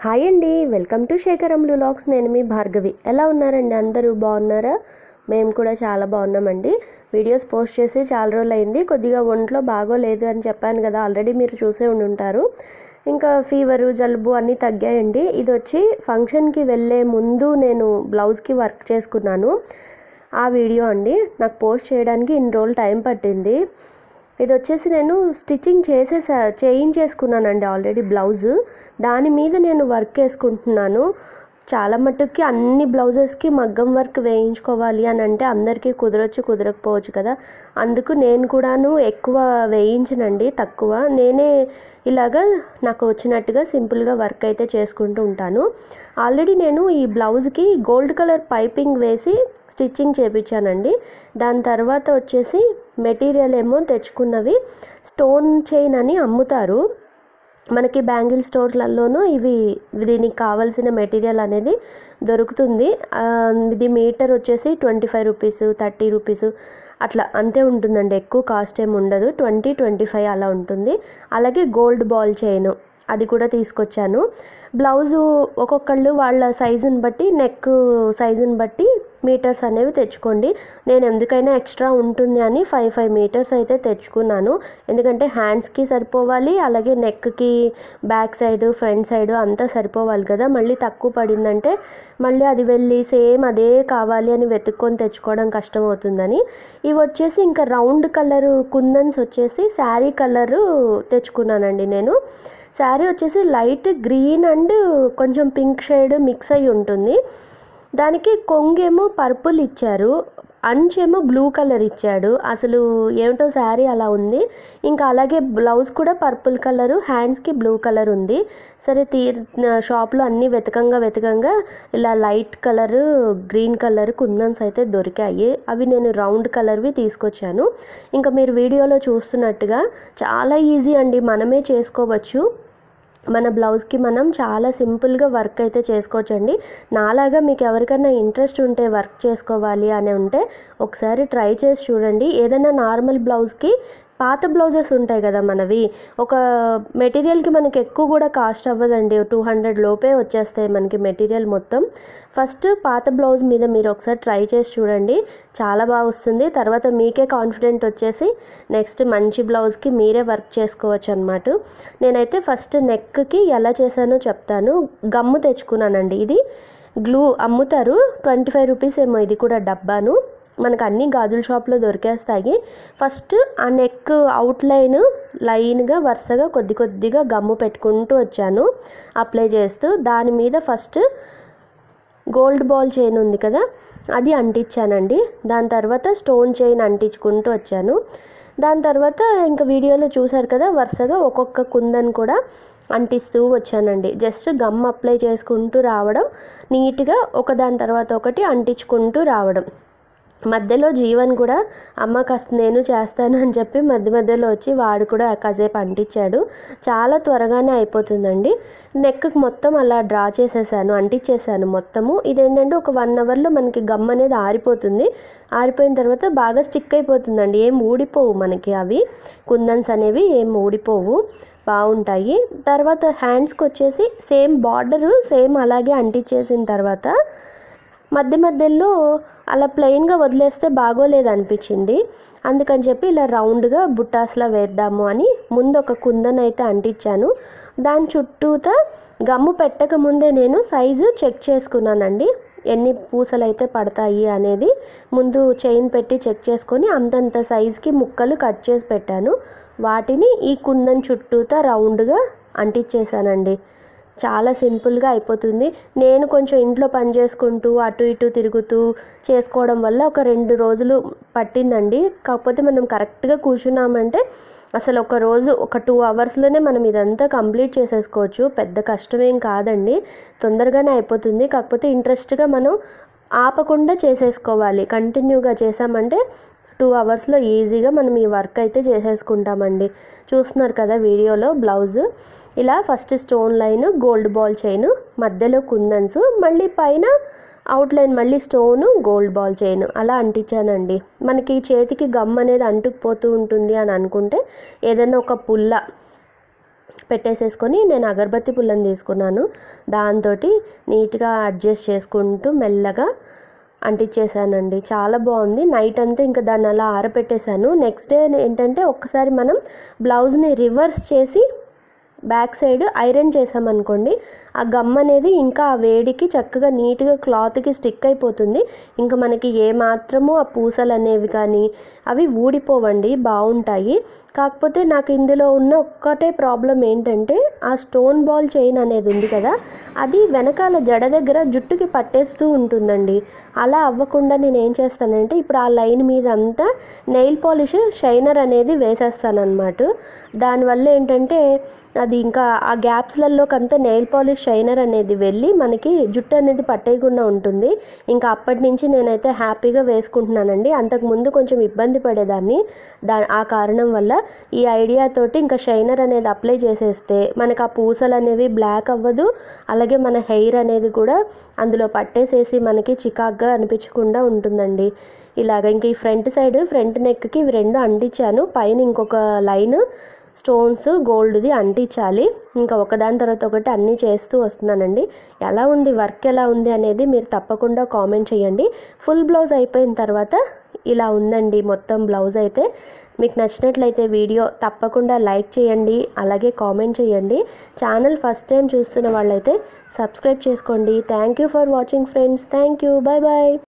Hi అండి, welcome to శేఖరములు vlogs. నేను మీ భార్గవి. ఎలా ఉన్నారండి? అందరూ బాగున్నారా? మేము కూడా చాలా బాగున్నామండి. వీడియోస్ పోస్ట్ చేసి చాలా రోజులు అయింది. కొద్దిగా ఒంట్లో బాగోలేదు అని చెప్పాను కదా, ఆల్రెడీ మీరు చూసే ఉంటారు. ఇంకా ఫీవరు, జలుబు అన్నీ తగ్గాయండి. ఇది వచ్చి ఫంక్షన్కి వెళ్ళే ముందు నేను బ్లౌజ్కి వర్క్ చేసుకున్నాను. ఆ వీడియో అండి. నాకు పోస్ట్ చేయడానికి ఇన్ని రోజులు టైం పట్టింది. ఇది వచ్చేసి నేను స్టిచ్చింగ్ చేయించేసుకున్నానండి ఆల్రెడీ బ్లౌజ్. దాని మీద నేను వర్క్ వేసుకుంటున్నాను. చాలా మట్టుకి అన్ని బ్లౌజెస్కి మగ్గం వర్క్ వేయించుకోవాలి అని అంటే అందరికీ కుదరకపోవచ్చు కదా. అందుకు నేను కూడాను ఎక్కువ వేయించనండి, తక్కువ. నేనే ఇలాగా నాకు వచ్చినట్టుగా సింపుల్గా వర్క్ అయితే చేసుకుంటూ ఉంటాను. ఆల్రెడీ నేను ఈ బ్లౌజ్కి గోల్డ్ కలర్ పైపింగ్ వేసి స్టిచ్చింగ్ చేయించానండి. దాని తర్వాత వచ్చేసి మెటీరియల్ ఏమో తెచ్చుకున్నవి స్టోన్ చైన్ అని అమ్ముతారు మనకి బ్యాంగిల్ స్టోర్లలోనూ. దీనికి కావాల్సిన మెటీరియల్ అనేది దొరుకుతుంది. ఇది మీటర్ వచ్చేసి 25 రూపీస్, 30 రూపీస్ అట్లా అంతే ఉంటుందండి. ఎక్కువ కాస్ట్ ఏమి ఉండదు, 20-25 అలా ఉంటుంది. అలాగే గోల్డ్ బాల్ చైన్ అది కూడా తీసుకొచ్చాను. బ్లౌజు ఒక్కొక్కళ్ళు వాళ్ళ సైజుని బట్టి, నెక్ సైజుని బట్టి మీటర్స్ అనేవి తెచ్చుకోండి. నేను ఎందుకైనా ఎక్స్ట్రా ఉంటుంది అని 5 మీటర్స్ అయితే తెచ్చుకున్నాను. ఎందుకంటే హ్యాండ్స్కి సరిపోవాలి, అలాగే నెక్కి బ్యాక్ సైడ్, ఫ్రంట్ సైడ్ అంతా సరిపోవాలి కదా. మళ్ళీ తక్కువ పడిందంటే మళ్ళీ అది వెళ్ళి సేమ్ అదే కావాలి అని వెతుక్కొని తెచ్చుకోవడం కష్టం అవుతుందని. ఇవి వచ్చేసి ఇంకా రౌండ్ కలరు కుందన్స్ వచ్చేసి శారీ కలరు తెచ్చుకున్నానండి నేను. శారీ వచ్చేసి లైట్ గ్రీన్ అండ్ కొంచెం పింక్ షేడ్ మిక్స్ అయ్యి ఉంటుంది. దానికి కొంగేమో పర్పుల్ ఇచ్చారు, అంచేమో బ్లూ కలర్ ఇచ్చాడు. అసలు ఏమిటో శారీ అలా ఉంది. ఇంకా అలాగే బ్లౌజ్ కూడా పర్పుల్ కలరు, హ్యాండ్స్కి బ్లూ కలర్ ఉంది. సరే షాప్లో అన్నీ వెతకంగా ఇలా light colour, green colour kundans అయితే దొరికాయి. అవి నేను రౌండ్ కలర్వి తీసుకొచ్చాను. ఇంకా మీరు వీడియోలో చూస్తున్నట్టుగా చాలా ఈజీ అండి, మనమే చేసుకోవచ్చు. మన బ్లౌజ్కి మనం చాలా సింపుల్గా వర్క్ అయితే చేసుకోవచ్చండి. నాలాగా మీకు ఎవరికైనా ఇంట్రెస్ట్ ఉంటే వర్క్ చేసుకోవాలి అని ఉంటే ఒకసారి ట్రై చేసి చూడండి. ఏదైనా నార్మల్ బ్లౌజ్కి పాత బ్లౌజెస్ ఉంటాయి కదా మనవి, ఒక మెటీరియల్కి మనకి ఎక్కువ కూడా కాస్ట్ అవ్వదండి, 200 లోపే వచ్చేస్తాయి మనకి మెటీరియల్ మొత్తం. ఫస్ట్ పాత బ్లౌజ్ మీద మీరు ఒకసారి ట్రై చేసి చూడండి, చాలా బాగా వస్తుంది. తర్వాత మీకే కాన్ఫిడెంట్ వచ్చేసి నెక్స్ట్ మంచి బ్లౌజ్కి మీరే వర్క్ చేసుకోవచ్చు అన్నమాట. నేనైతే ఫస్ట్ నెక్కి ఎలా చేశానో చెప్తాను. గమ్ము తెచ్చుకున్నానండి. ఇది గ్లూ అమ్ముతారు, 25 రూపీస్ ఏమో ఇది కూడా డబ్బాను. మనకు అన్ని గాజుల షాప్లో దొరికేస్తాయి. ఫస్ట్ ఆ నెక్ అవుట్లైన్ లైన్గా వరుసగా కొద్దిగా గమ్ము పెట్టుకుంటూ వచ్చాను అప్లై చేస్తూ. దాని మీద ఫస్ట్ గోల్డ్ బాల్ చైన్ ఉంది కదా, అది అంటించానండి. దాని తర్వాత స్టోన్ చైన్ అంటించుకుంటూ వచ్చాను. దాని తర్వాత ఇంకా వీడియోలో చూసారు కదా, వరుసగా ఒక్కొక్క కుందన్ కూడా అంటిస్తూ వచ్చానండి. జస్ట్ గమ్ అప్లై చేసుకుంటూ రావడం, నీట్గా ఒకదాని తర్వాత ఒకటి అంటించుకుంటూ రావడం. మధ్యలో జీవన్ కూడా అమ్మ కాస్త నేను చేస్తాను అని చెప్పి మధ్యలో వచ్చి వాడు కూడా కాసేపు అంటించాడు. చాలా త్వరగానే అయిపోతుందండి. నెక్కి మొత్తం అలా డ్రా చేసేసాను, అంటించేసాను మొత్తము. ఇదేంటంటే ఒక 1 అవర్లో మనకి గమ్ అనేది ఆరిపోతుంది. ఆరిపోయిన తర్వాత బాగా స్టిక్ అయిపోతుందండి, ఏం ఊడిపోవు మనకి. అవి కుందన్స్ అనేవి ఏం ఊడిపోవు, బాగుంటాయి. తర్వాత హ్యాండ్స్కి వచ్చేసి సేమ్ బార్డరు సేమ్ అలాగే అంటించేసిన తర్వాత మధ్యలో అలా ప్లెయిన్గా వదిలేస్తే బాగోలేదు అనిపించింది. అందుకని చెప్పి ఇలా రౌండ్గా బుట్టాస్లా వేద్దాము అని ముందు ఒక కుందన్ అయితే అంటించాను. దాని చుట్టూతా గమ్ము పెట్టక ముందే నేను సైజు చెక్ చేసుకున్నానండి, ఎన్ని పూసలు అయితే పడతాయి అనేది. ముందు చైన్ పెట్టి చెక్ చేసుకొని అంతంత సైజుకి ముక్కలు కట్ చేసి పెట్టాను. వాటిని ఈ కుందన్ చుట్టూతా రౌండ్గా అంటించేసానండి. చాలా సింపుల్గా అయిపోతుంది. నేను కొంచెం ఇంట్లో పని చేసుకుంటూ అటు ఇటు తిరుగుతూ చేసుకోవడం వల్ల ఒక 2 రోజులు పట్టిందండి. కాకపోతే మనం కరెక్ట్గా కూర్చున్నామంటే అసలు ఒక రోజు ఒక 2 అవర్స్లోనే మనం ఇదంతా కంప్లీట్ చేసేసుకోవచ్చు. పెద్ద కష్టమేం కాదండి, తొందరగానే అయిపోతుంది. కాకపోతే ఇంట్రెస్ట్గా మనం ఆపకుండా చేసేసుకోవాలి. కంటిన్యూగా చేసామంటే 2 అవర్స్లో ఈజీగా మనం ఈ వర్క్ అయితే చేసేసుకుంటామండి. చూస్తున్నారు కదా వీడియోలో బ్లౌజ్. ఇలా first stone line, gold ball chain, మధ్యలో కుందన్స్, మళ్ళీ పైన అవుట్లైన్ మళ్ళీ స్టోను, గోల్డ్ బాల్ చైన్ అలా అంటించానండి. మనకి చేతికి గమ్ అనేది అంటుకుపోతూ ఉంటుంది అని అనుకుంటే ఏదైనా ఒక పుల్ల పెట్టేసేసుకొని నేను అగరబత్తి పుల్లని తీసుకున్నాను. దాంతో నీట్గా అడ్జస్ట్ చేసుకుంటూ మెల్లగా అంటించేసానండి. చాలా బాగుంది. నైట్ అంతా ఇంకా దాన్ని అలా ఆరపెట్టేశాను. నెక్స్ట్ డే ఏంటంటే ఒక్కసారి మనం బ్లౌజ్ని రివర్స్ చేసి బ్యాక్ సైడ్ ఐరన్ చేసామనుకోండి, ఆ గమ్ అనేది ఇంకా ఆ వేడికి చక్కగా నీట్గా క్లాత్కి స్టిక్ అయిపోతుంది. ఇంకా మనకి ఏమాత్రము ఆ పూసలు అనేవి కానీ అవి ఊడిపోవండి, బాగుంటాయి. కాకపోతే నాకు ఇందులో ఉన్న ఒక్కటే ప్రాబ్లం ఏంటంటే ఆ స్టోన్ బాల్ చైన్ అనేది ఉంది కదా, అది వెనకాల జడ దగ్గర జుట్టుకి పట్టేస్తూ ఉంటుందండి. అలా అవ్వకుండా నేను ఏం చేస్తానంటే ఇప్పుడు ఆ లైన్ మీద అంతా నెయిల్ పాలిష్ షైనర్ అనేది వేసేస్తానన్నమాట. దానివల్ల ఏంటంటే అది ఇంకా ఆ గ్యాప్స్లలోకి అంతా నెయిల్ పాలిష్ షైనర్ అనేది వెళ్ళి మనకి జుట్టు అనేది పట్టేయకుండా ఉంటుంది. ఇంకా అప్పటి నుంచి నేనైతే హ్యాపీగా వేసుకుంటున్నానండి. అంతకుముందు కొంచెం ఇబ్బంది పడేదాన్ని. ఆ కారణం వల్ల ఈ ఐడియా తోటి ఇంకా షైనర్ అనేది అప్లై చేసేస్తే మనకు ఆ పూసలు అనేవి బ్లాక్ అవ్వదు. అలాగే మన హెయిర్ అనేది కూడా అందులో పట్టేసేసి మనకి చికాగ్గా అనిపించకుండా ఉంటుందండి. ఇలాగ ఇంక ఈ ఫ్రంట్ నెక్కి ఇవి రెండు అంటించాను. పైన ఇంకొక లైన్ స్టోన్స్ గోల్డ్ది అంటించాలి. ఇంకా ఒకదాని తర్వాత ఒకటి అన్నీ చేస్తూ వస్తున్నానండి. ఎలా ఉంది, వర్క్ ఎలా ఉంది అనేది మీరు తప్పకుండా కామెంట్ చేయండి. ఫుల్ బ్లౌజ్ అయిపోయిన తర్వాత ఇలా ఉందండి మొత్తం బ్లౌజ్ అయితే. మీకు నచ్చినట్లయితే వీడియో తప్పకుండా లైక్ చేయండి, అలాగే కామెంట్ చేయండి. ఛానల్ ఫస్ట్ టైం చూస్తున్న వాళ్ళైతే సబ్స్క్రైబ్ చేసుకోండి. Thank you for watching friends. Thank you. Bye bye.